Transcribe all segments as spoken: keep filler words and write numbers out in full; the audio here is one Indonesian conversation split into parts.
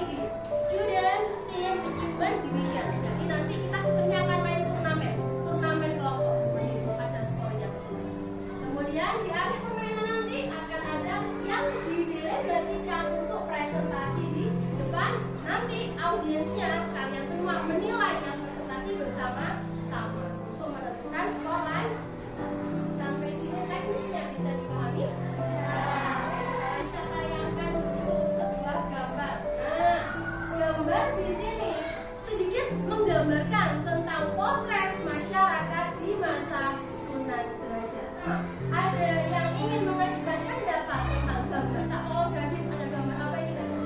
di Student Team Achievement Division. Jadi nanti kita sebenarnya akan main turnamen, turnamen kelompok seperti itu, ada skornya di sini. Kemudian di akhir permainan nanti akan ada yang didelegasikan untuk presentasi di depan. Nanti audiensnya kalian semua menilai yang presentasi bersama-sama untuk menentukan skor lain. Sampai sini teknisnya bisa dipahami? Saya tayangkan dulu sebuah gambar. Nah, gambar di sini sedikit menggambarkan tentang potret masyarakat di masa Sunan Derajat. Nah, ada yang ingin mengajukan pendapat tentang gambar? Tak tolong gadis, ada gambar apa ini gadis?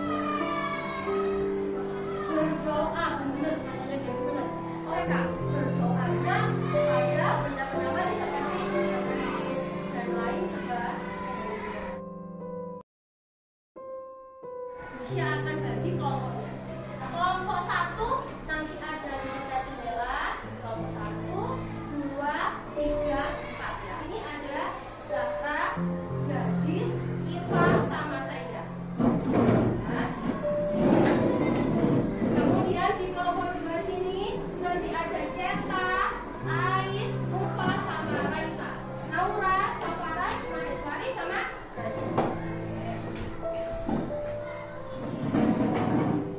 Berdoa, benar katanya guys, benar. Mereka berdoanya kepada benda-benda manis seperti keris dan lain sebagainya. Nisha akan bagi kelompoknya. Kelompok satu nanti ada di dekat jendela. Kelompok satu, dua, tiga, empat. Ini ada Zahra, Gadis, Iva, sama saya. Nah, kemudian di kelompok dua sini nanti ada Ceta, Ais, Ufa, sama Raisa. Naura, Safara, Maheswari, sama Gadis.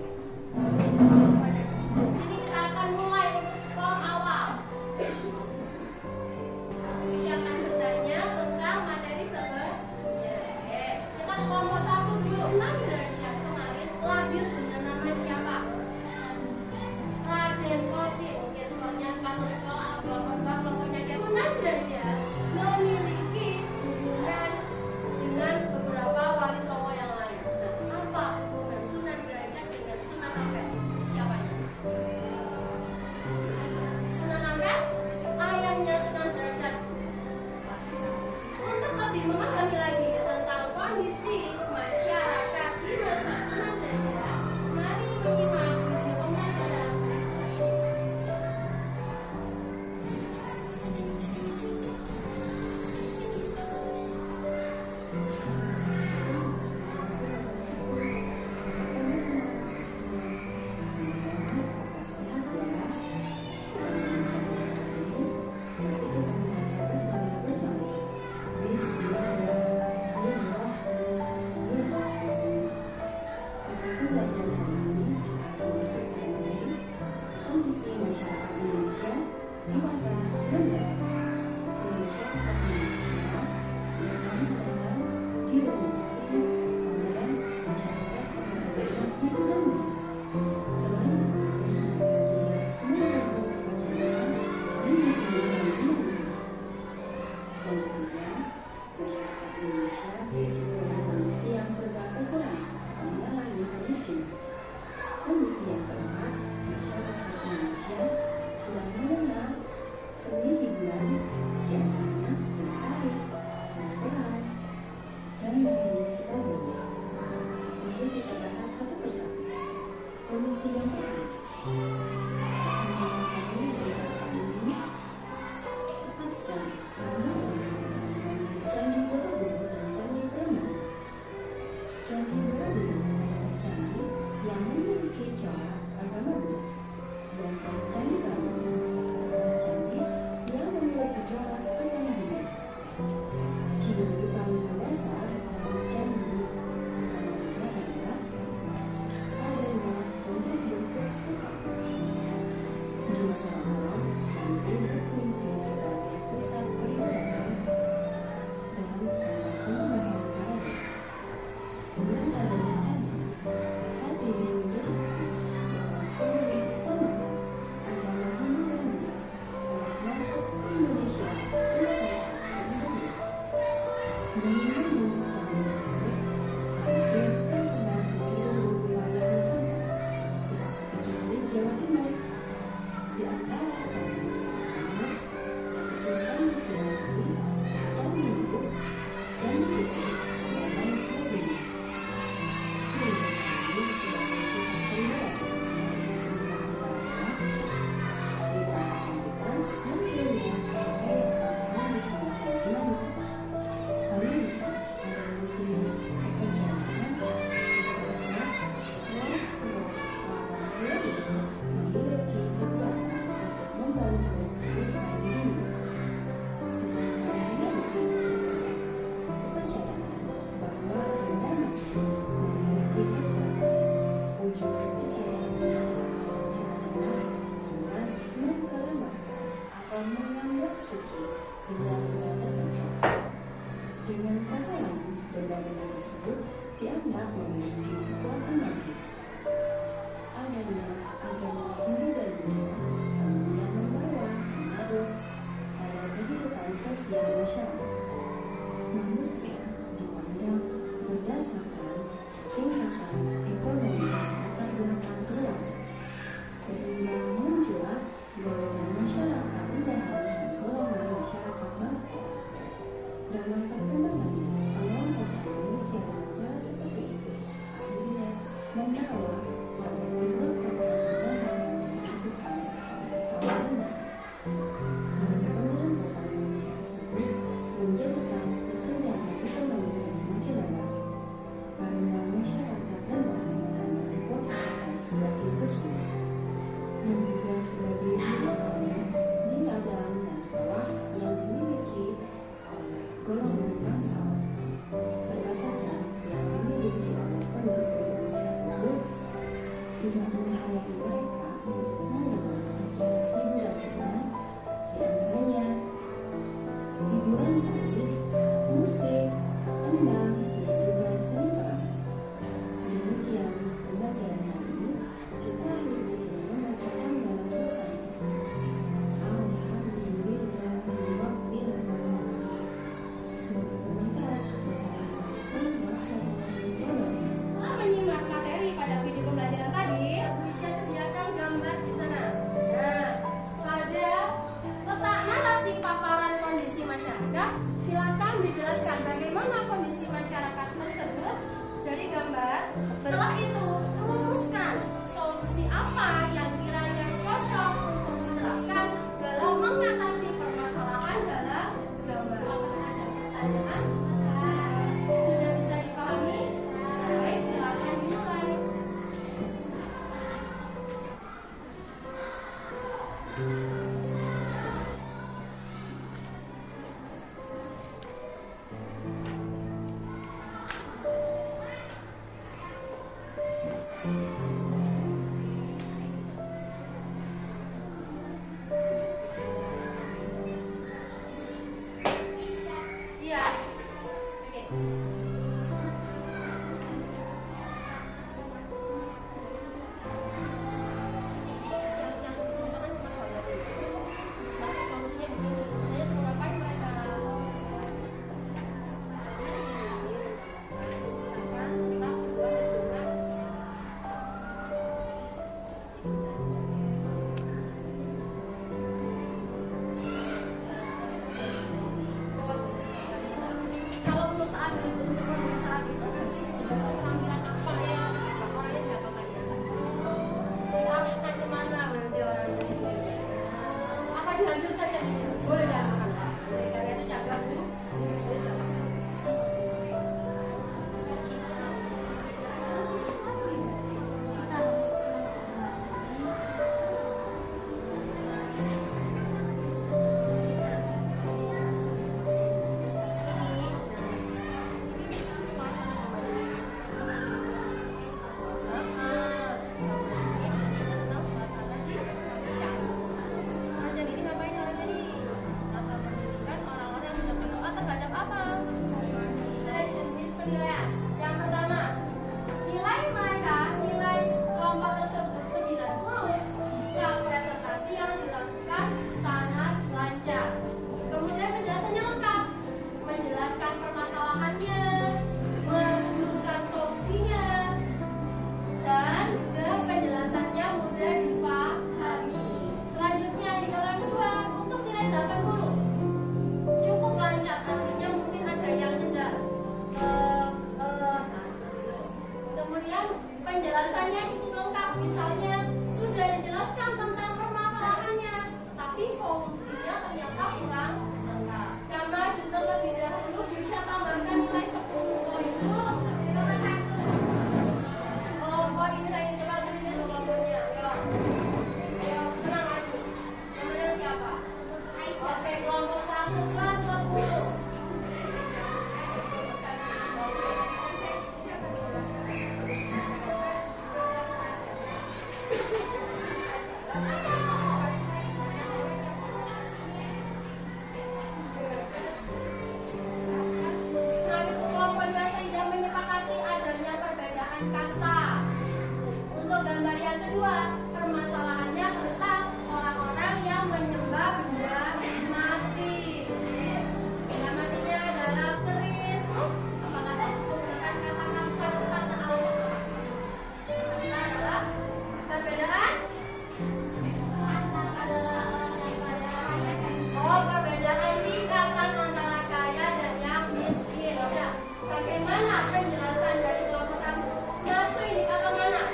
Bagaimana penjelasan dari kelompok satu? Masuk indikator mana?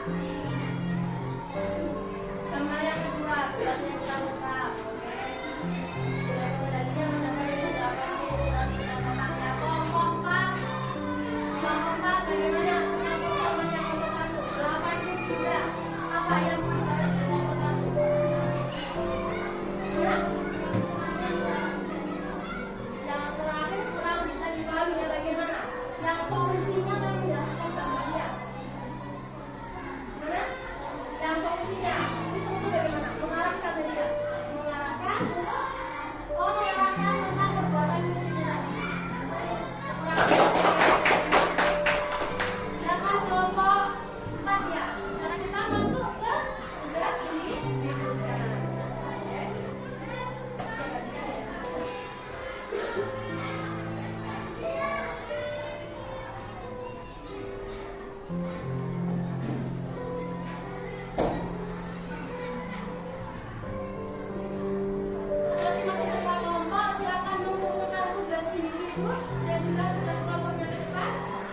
Gambar yang kedua, tugasnya kita tetap, oke. Rekomendasinya mendapat itu delapan kotaknya. Kelompok empat, kelompok empat bagaimana mengatur sama yang kelompok satu? Delapan puluh juga. Apa yang perlu dibahas di kelompok satu? Mana? Yang terakhir kurang bisa dipahami ya bagaimana? Yang solusinya akan menjelaskan gambarnya. Mana? Yang solusinya ini solusi bagaimana? Mengarahkan tadi ya? Mengarahkan oh mengarahkan tentang perbuatan miskin tadi. Silakan kelompok empat ya. Sekarang kita masuk ke tugas ini video sekarang. Oke. Siapa dia ya? Masing-masing ketua kelompok silakan mengumpulkan tugas individu dan juga tugas kelompoknya ke depan.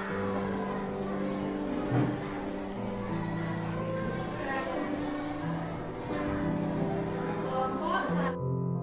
Kelompok satu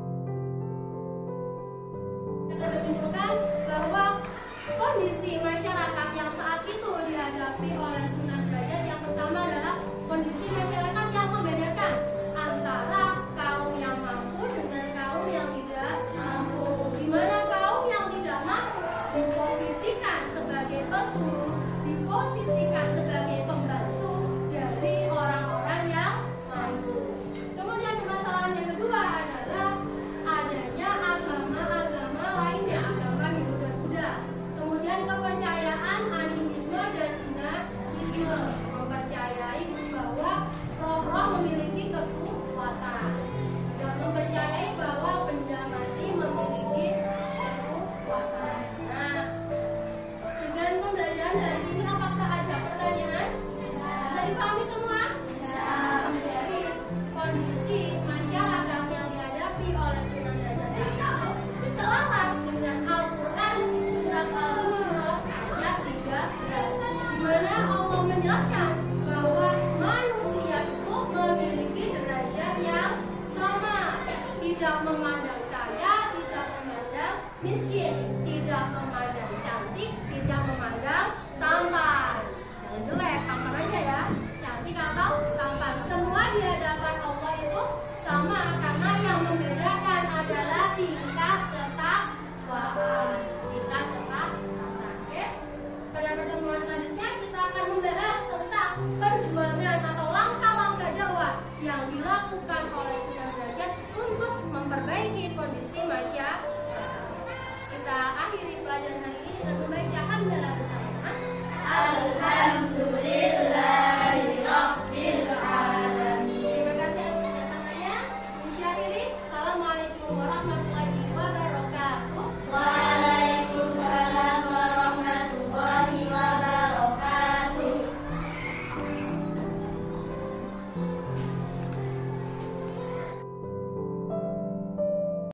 akan menunjukkan bahwa kondisi masyarakat yang saat itu dihadapi oleh Sunan Derajat yang pertama adalah kondisi masyarakat yang membedakan antara kaum yang mampu dengan kaum yang tidak mampu, di mana kaum yang tidak mampu diposisikan sebagai pesuruh, diposisikan sebagai pembantu dari orang-orang yang mampu. Kemudian permasalahan yang kedua adalah adanya agama-agama lainnya, agama Hindu dan Buddha. Kemudian kepercayaan animisme dan dinamisme, mempercayai bahwa roh-roh memiliki kekuatan, dan mempercayai bahwa benda mati memiliki kekuatan. Nah, dengan pembelajaran dari ini apakah ada pertanyaan? Bisa dipahami semua? Bisa. Dari kondisi masyarakat yang dihadapi oleh Sunan Derajat itu selaras dengan Al-Quran surat Al-Hujurat ayat tiga belas, di mana Allah menjelaskan bahwa manusia itu memiliki derajat yang sama, tidak memandang kaya, tidak memandang miskin.